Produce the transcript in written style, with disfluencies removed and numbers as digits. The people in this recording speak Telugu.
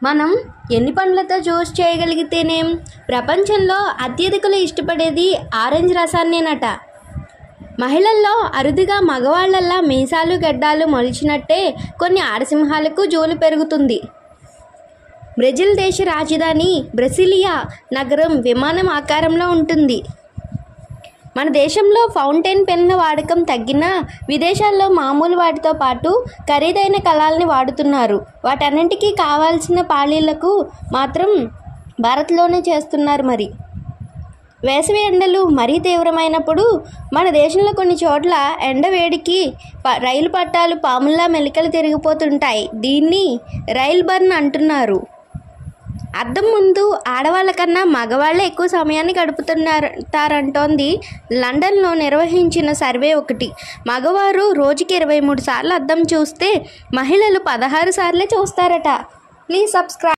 మనం ఎన్ని పండ్లతో జ్యూస్ చేయగలిగితేనేం? ప్రపంచంలో అత్యధికులు ఇష్టపడేది ఆరెంజ్ రసాన్నేనట. మహిళల్లో అరుదుగా మగవాళ్లల్లా మీసాలు గడ్డాలు మొలిచినట్టే కొన్ని ఆడసింహాలకు జోలు పెరుగుతుంది. బ్రెజిల్ దేశ రాజధాని బ్రసిలియా నగరం విమానం ఆకారంలో ఉంటుంది. మన దేశంలో ఫౌంటైన్ పెన్ల వాడకం తగ్గినా విదేశాల్లో మామూలు వాటితో పాటు ఖరీదైన కలాల్ని వాడుతున్నారు. వాటన్నింటికీ కావాల్సిన పాళీలకు మాత్రం భారత్లోనే చేస్తున్నారు. మరి వేసవి ఎండలు మరీ తీవ్రమైనప్పుడు మన దేశంలో కొన్ని చోట్ల ఎండ వేడికి రైలు పట్టాలు పాముల్లా మెలికలు తిరిగిపోతుంటాయి. దీన్ని రైల్ బర్న్ అంటున్నారు. అద్దం ముందు ఆడవాళ్ళ కన్నా మగవాళ్లే ఎక్కువ సమయాన్ని గడుపుతారంటోంది లండన్లో నిర్వహించిన సర్వే ఒకటి. మగవారు రోజుకి 23 సార్లు అద్దం చూస్తే మహిళలు 16 సార్లే చూస్తారట. Please subscribe.